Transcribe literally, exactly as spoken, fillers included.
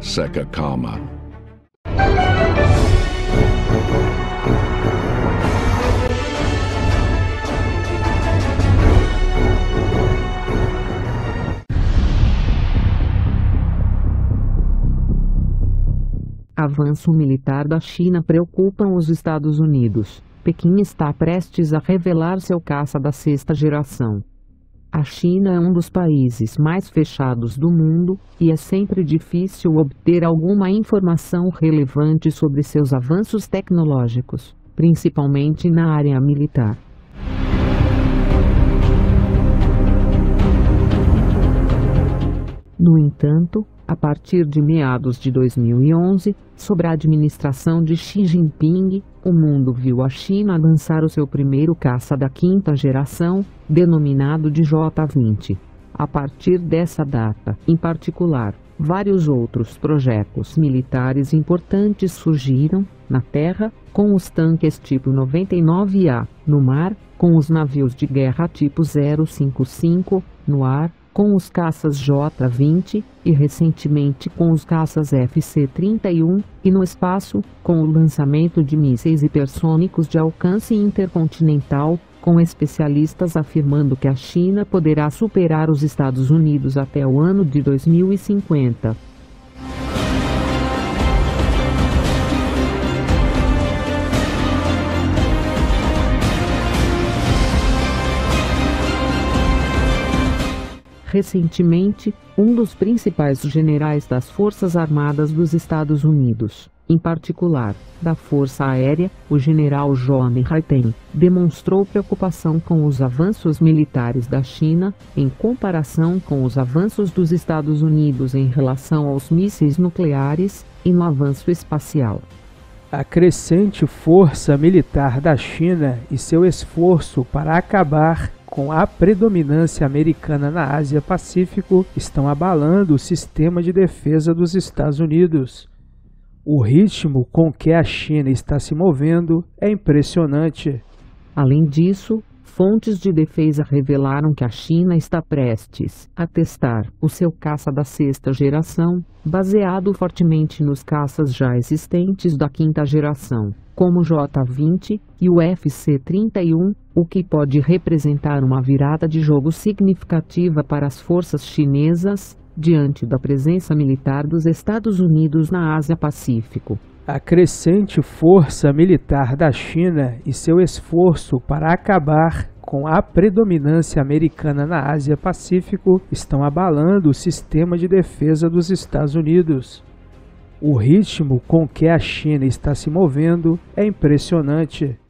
Seca Calma. Avanço militar da China preocupa os Estados Unidos. Pequim está prestes a revelar seu caça da sexta geração. A China é um dos países mais fechados do mundo, e é sempre difícil obter alguma informação relevante sobre seus avanços tecnológicos, principalmente na área militar. No entanto, a partir de meados de dois mil e onze, sob a administração de Xi Jinping, o mundo viu a China lançar o seu primeiro caça da quinta geração, denominado de J vinte. A partir dessa data, em particular, vários outros projetos militares importantes surgiram, na terra, com os tanques tipo noventa e nove A, no mar, com os navios de guerra tipo zero cinco cinco, no ar, com os caças J vinte, e recentemente com os caças F C trinta e um, e no espaço, com o lançamento de mísseis hipersônicos de alcance intercontinental, com especialistas afirmando que a China poderá superar os Estados Unidos até o ano de dois mil e cinquenta. Recentemente, um dos principais generais das Forças Armadas dos Estados Unidos, em particular, da Força Aérea, o general John Hyten, demonstrou preocupação com os avanços militares da China, em comparação com os avanços dos Estados Unidos em relação aos mísseis nucleares e no avanço espacial. A crescente força militar da China e seu esforço para acabar com a predominância americana na Ásia-Pacífico estão abalando o sistema de defesa dos Estados Unidos. O ritmo com que a China está se movendo é impressionante. Além disso, fontes de defesa revelaram que a China está prestes a testar o seu caça da sexta geração, baseado fortemente nos caças já existentes da quinta geração, como o J vinte e o F C trinta e um, o que pode representar uma virada de jogo significativa para as forças chinesas, diante da presença militar dos Estados Unidos na Ásia-Pacífico. A crescente força militar da China e seu esforço para acabar com a predominância americana na Ásia-Pacífico estão abalando o sistema de defesa dos Estados Unidos. O ritmo com que a China está se movendo é impressionante.